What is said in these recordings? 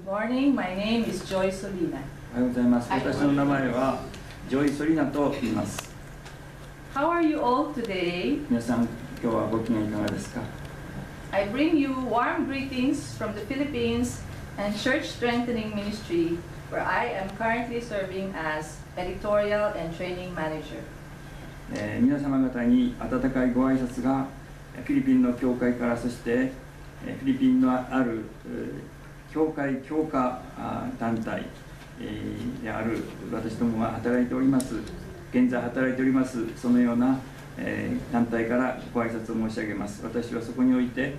Good morning. My name is Joy Solina. おはようございます。私の名前はジョイ・ソリナと言います。 How are you all today? 皆さん、今日はご機嫌いかがですか？ I bring you warm greetings from the Philippines and Church Strengthening Ministry, where I am currently serving as Editorial and Training Manager. 皆様方に温かいご挨拶がフィリピンの教会から、そしてフィリピンのある教会強化団体である私どもが働いております、現在働いております、そのような団体からご挨拶を申し上げます。私はそこにおいて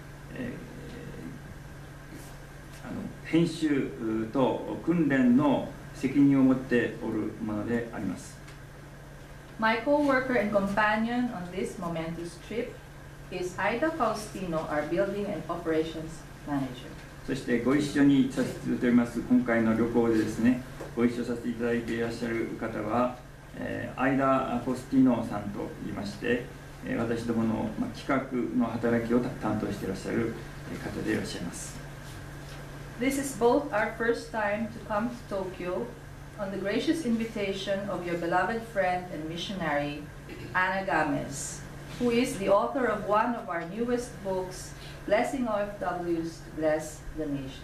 編集と訓練の責任を持っておるものであります。 My co-worker and companion on this momentous trip is Aida Faustino, our Building and Operations Manager. そしてご一緒にさせていただいております今回の旅行でですね、ご一緒させていただいていらっしゃる方は、アイダ・フォスティノさんといいまして、私どもの企画の働きを担当していらっしゃる方でいらっしゃいます。 This is both our first time to come to Tokyo on the gracious invitation of your beloved friend and missionary, Ana Gomez, who is the author of one of our newest books, Blessing OFWs to Bless the Nations.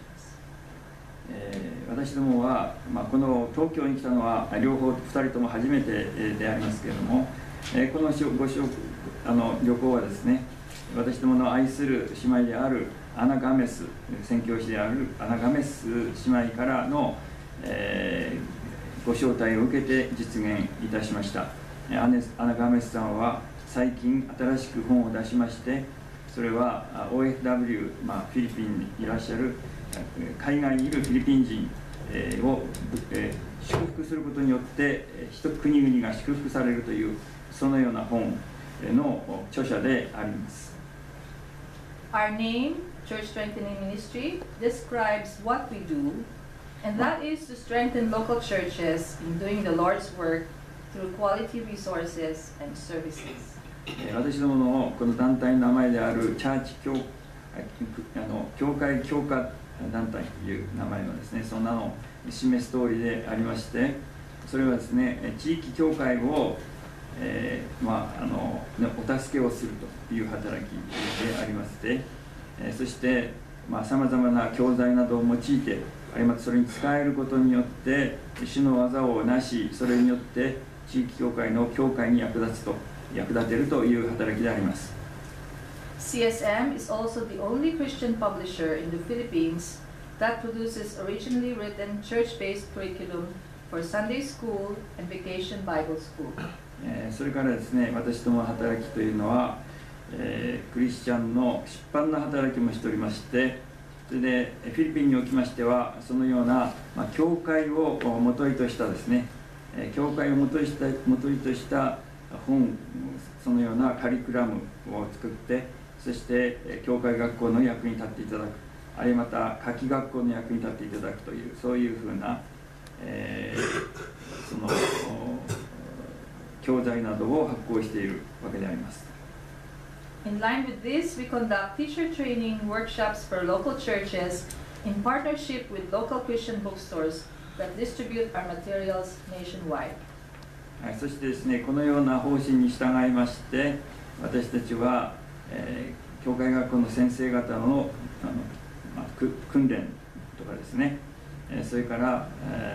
私どもは、この東京に来たのは両方2人とも初めてでありますけれども、この旅行はですね、私どもの愛する姉妹であるアナ・ガメス宣教師であるアナ・ガメス姉妹からの、ご招待を受けて実現いたしました。アナ・ガメスさんは最近新しく本を出しまして、それは OFW、フィリピンにいらっしゃる海外にいるフィリピン人を祝福することによって国々が祝福されるという、そのような本の著者であります。 Our name, Church Strengthening Ministry, describes what we do, and that is to strengthen local churches in doing the Lord's work through quality resources and services. 私どものこの団体の名前であるチャーチ教会強化団体という名前のですね、その名の示す通りでありまして、それはですね、地域教会を、お助けをするという働きでありまして、そしてさまざまな教材などを用いて、あるいはそれに使えることによって主の技をなし、それによって地域教会の教会に役立てるという働きであります。 CSM is also the only Christian publisher in the Philippines that produces originally written church-based curriculum for Sunday school and vacation Bible school. それからですね、私どもの働きというのは、クリスチャンの出版の働きもしておりまして、それでフィリピンにおきましては、そのような、教会をもといとしたですね、教会をもといとした本、そのようなカリキュラムを作って、そして教会学校の役に立っていただく、あるいはまた夏季学校の役に立っていただくという、そういうふうな、その教材などを発行しているわけであります。 In line with this, we conduct teacher training workshops for local churches in partnership with local Christian bookstores that distribute our materials nationwide. そしてですね、このような方針に従いまして、私たちは、教会学校の先生方の、訓練とかですね、それから、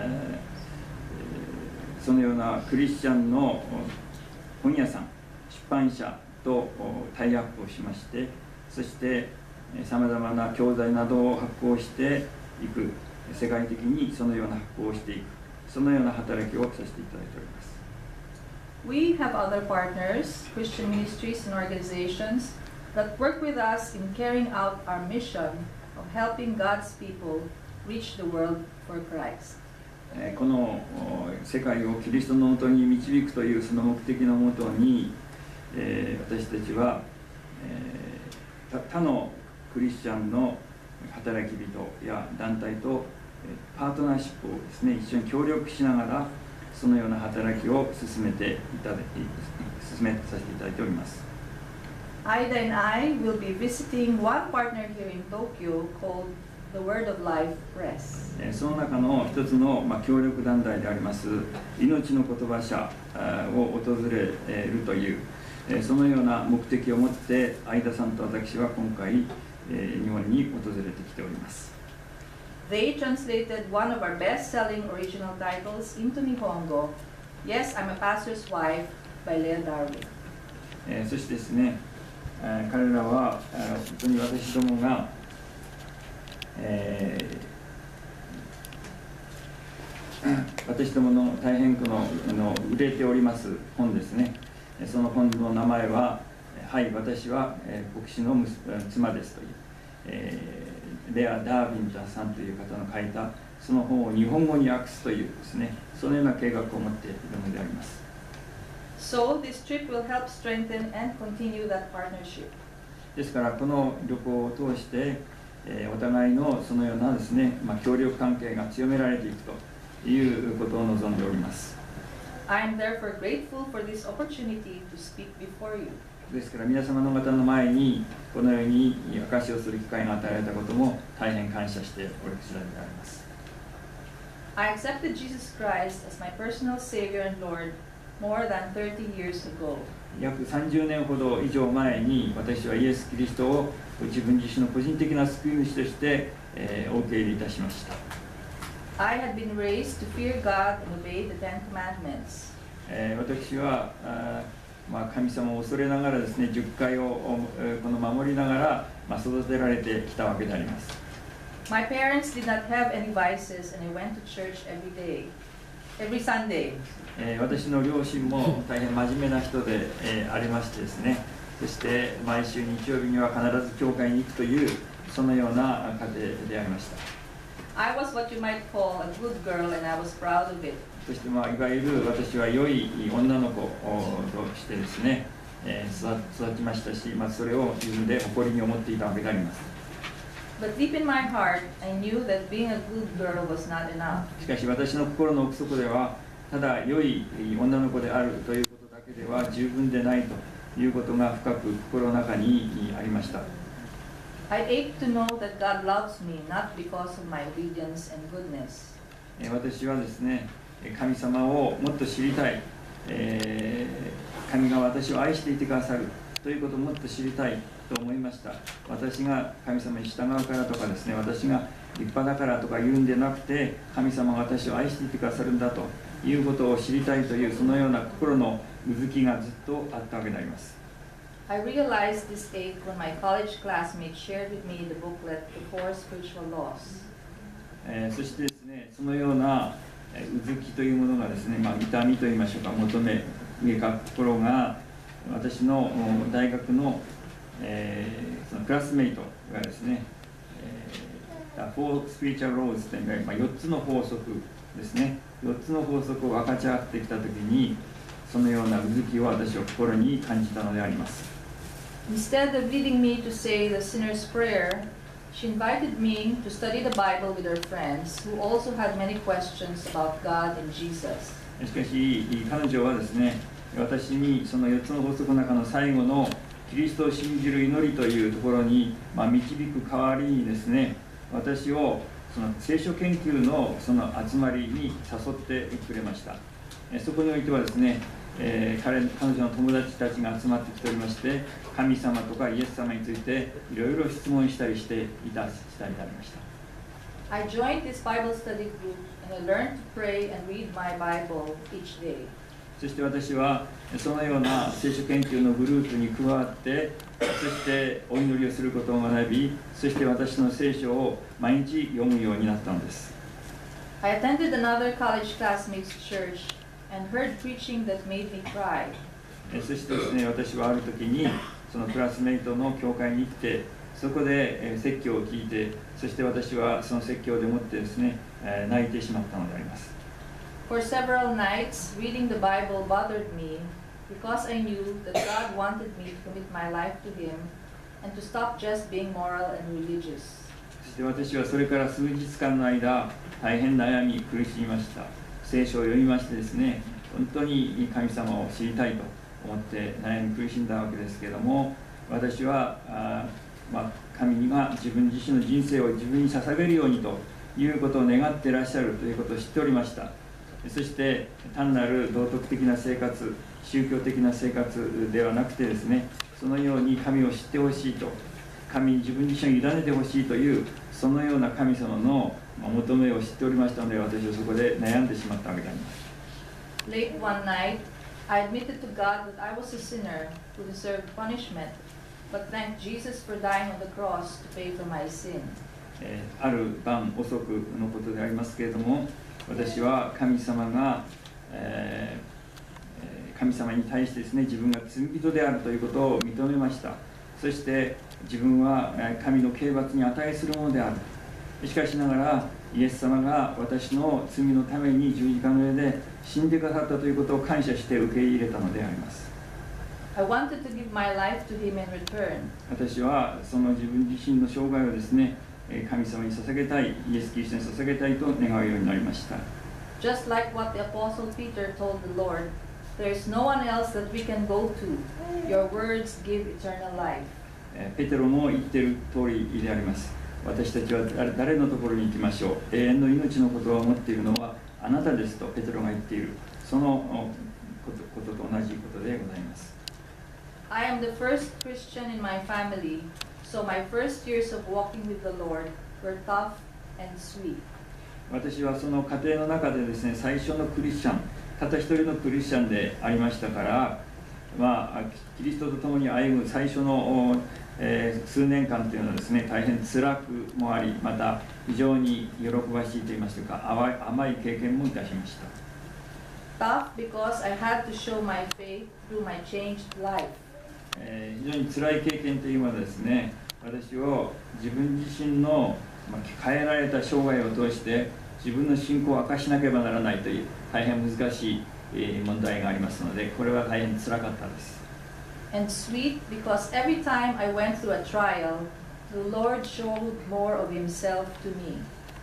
そのようなクリスチャンの本屋さん、出版社とタイアップをしまして、そしてさまざまな教材などを発行していく、世界的にそのような発行をしていく、そのような働きをさせていただいております。 We have other partners, Christian ministries and organizations that work with us in carrying out our mission of helping God's people reach the world for Christ. この世界をキリストのもとに導くというその目的のもとに、私たちは、他のクリスチャンの働き人や団体とパートナーシップをですね、一緒に協力しながらそのような働きを進めさせていただいております。 Aida and I will be visiting one partner here in Tokyo called the Word of Life Press. その中の一つの協力団体であります命の言葉社を訪れるというそのような目的を持って相田さんと私は今回日本に訪れてきております。 They translated one of our best-selling original titles into Nihongo, Yes, I'm a Pastor's Wife by Leah Darwin. そしてですね、彼らは本当に私どもが、私どもの大変売れております本ですね。その本の名前は、はい、私は牧師の妻ですという、レア・ダービンさんという方の書いたその本を日本語に訳すというですね、そのような計画を持っているのであります。 So this trip will help strengthen and continue that partnership. ですからこの旅行を通して、お互いのそのようなですね、協力関係が強められていくということを望んでおります。 I am therefore grateful for this opportunity to speak before you. ですから皆様の方の前にこのように証しをする機会が与えられたことも大変感謝しておる次第であります。 I accepted Jesus Christ as my personal Savior and Lord more than 30 years ago. 約30年ほど以上前に私はイエス・キリストを自分自身の個人的な救い主として、お受け入れいたしました。 I had been raised to fear God and obey the Ten Commandments. 私は神様を恐れながらですね、10回を守りながら、育てられてきたわけであります。 My parents did not have any vices and I went to church every day, every Sunday. 私の両親も大変真面目な人で、ありましてですね、そして毎週日曜日には必ず教会に行くというそのような家庭でありました。 I was what you might call a good girl and I was proud of it. そしていわゆる私は良い女の子としてですね、育ちましたし、それを自分で誇りに思っていたわけであります。 But deep in my heart, I knew that being a good girl was not enough. しかし私の心の奥底では、ただ良い女の子であるということだけでは十分でないということが深く心の中にありました。 I ached to know that God loves me not because of my obedience and goodness. 私はですね、神様をもっと知りたい、神が私を愛していてくださるということをもっと知りたいと思いました。私が神様に従うからとかですね、私が立派だからとか言うんでなくて、神様が私を愛していてくださるんだということを知りたいというそのような心のうずきがずっとあったわけであります。 I realized this ache when my college classmates shared with me the booklet, The Four Spiritual Laws. そしてですね、そのようなうずきというものがですね、痛みといいましょうか、求めが心が私の大学の、そのクラスメイトがですね、The Four Spiritual Laws という、4つの法則ですね、4つの法則を分かち合ってきたときに、そのようなうずきを私は心に感じたのであります。 Instead of leading me to say the sinner's prayer, she invited me to study the Bible with her friends who also had many questions about God and Jesus. しかし、彼女はですね、私にその4つの法則の中の最後のキリストを信じる祈りというところに、導く代わりにですね、私をその聖書研究のその集まりに誘ってくれました。そこにおいてはですね、彼女の友達たちが集まってきておりまして、神様とかイエス様についていろいろ質問したりしていた次第でありました。 I joined this Bible study group and I learned to pray and read my Bible each day. そして私はそのような聖書研究のグループに加わって、そしてお祈りをすることを学び、そして私の聖書を毎日読むようになったのです。 I attended another college classmate's church and heard preaching that made me cry. そしてですね、私はある時にそのクラスメイトの教会に行って、そこで説教を聞いて、そして私はその説教でもってですね、泣いてしまったのであります。 For several nights, reading the Bible bothered me because I knew that God wanted me to commit my life to Him and to stop just being moral and religious. そして私はそれから数日間の間、大変悩み苦しみました。聖書を読みましてですね、本当に神様を知りたいと思って悩み苦しんだわけですけれども、私は神が自分自身の人生を自分に捧げるようにということを願っていらっしゃるということを知っておりました。そして単なる道徳的な生活、宗教的な生活ではなくてですね、そのように神を知ってほしいと、神に自分自身を委ねてほしいという、そのような神様の求めを知っておりましたので、私はそこで悩んでしまったわけであります。 Late one night, I admitted to God that I was a sinner who deserved punishment, but thanked Jesus for dying on the cross to pay for my sin. ある晩遅くのことでありますけれども、私は神様が、神様に対してですね、自分が罪人であるということを認めました。そして自分は神の刑罰に値するものである。しかしながら、イエス様が私の罪のために十字架の上で死んでくださったということを感謝して受け入れたのであります。 I wanted to give my life to Him in return. 私はその自分自身の生涯をですね、神様に捧げたい、イエス・キリストに捧げたいと願うようになりました。 Just like what the Apostle Peter told the Lord, there is no one else that we can go to. Your words give eternal life. ペテロも言っている通りであります。私たちは誰のところに行きましょう。永遠の命のことを持っているのはあなたですとペテロが言っている。そのことと同じことでございます。 I am the first Christian in my family, so my first years of walking with the Lord were tough and sweet. 私はその家庭の中でですね、最初のクリスチャン、たった一人のクリスチャンでありましたから、キリストと共に歩む最初の、数年間というのはですね、大変辛くもあり、また非常に喜ばしいといいますか、甘い経験もいたしました。 Tough because I had to show my faith through my changed life. 非常に辛い経験というのはですね、私を自分自身の変えられた生涯を通して自分の信仰を明かしなければならないという大変難しい問題がありますので、これは大変辛かったです。 And sweet because every time I went through a trial, the Lord showed more of Himself to me.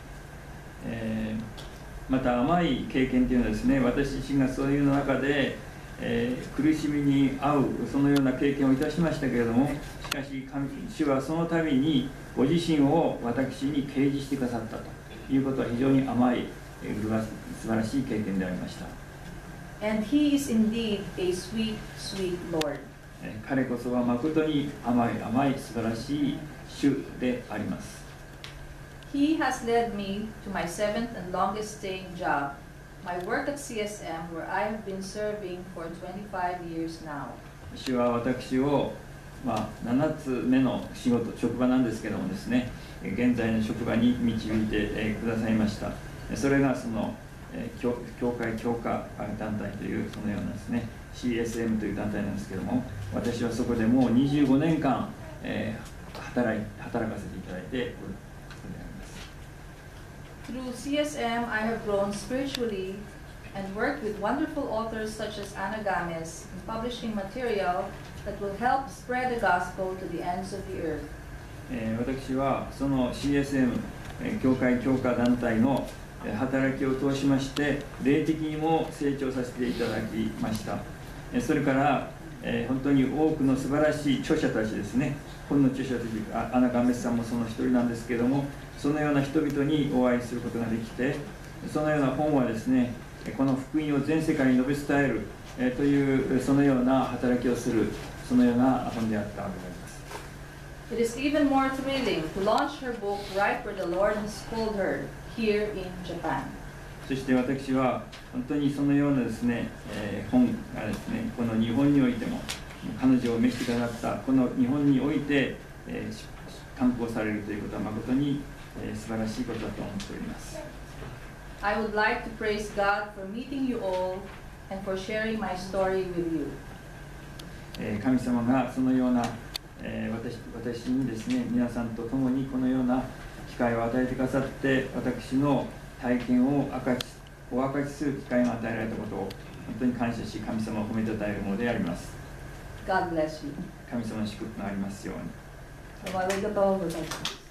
また甘い経験というのはですね、私自身がそういう中で、苦しみに遭うそのような経験をいたしましたけれども、しかし主はその度にご自身を私に掲示してくださったということは非常に甘い、素晴らしい経験でありました。 And He is indeed a sweet, sweet Lord. 彼こそは誠に甘い素晴らしい主であります。 He has led me to my 7th and longest staying job, my work at CSM, where I have been serving for 25 years now. 主は私を、7つ目の職場なんですけどもですね、現在の職場に導いてくださいました。それがその教会強化団体というそのようなですね、CSM という団体なんですけども、私はそこでもう25年間、働かせていただいておることであります。 Through CSM, I have grown spiritually and worked with wonderful authors such as Ana Gomez in publishing material that will help spread the gospel to the ends of the earth. 私はその CSM 教会強化団体の働きを通しまして霊的にも成長させていただきました。それから本当に多くの素晴らしい著者たちですね、本の著者たち、アナ・ガメスさんもその一人なんですけれども、そのような人々にお会いすることができて、そのような本はですね、この福音を全世界に述べ伝えるというそのような働きをする、そのような本であったわけであります。 It is even more thrilling to launch her book right where the Lord has called her, here in Japan. そして私は本当にそのようなですね、本がですね、この日本においても彼女を召してくださったこの日本において、刊行されるということは誠に、素晴らしいことだと思っております。 I would like to praise God for meeting you all and for sharing my story with you. 神様がそのような、私にですね、皆さんと共にこのような機会を与えてくださって、私の体験をお明かしする機会が与えられたことを本当に感謝し、神様を褒めたたえるものであります。 God bless you. 神様の祝福がありますように。 おめでとうございます。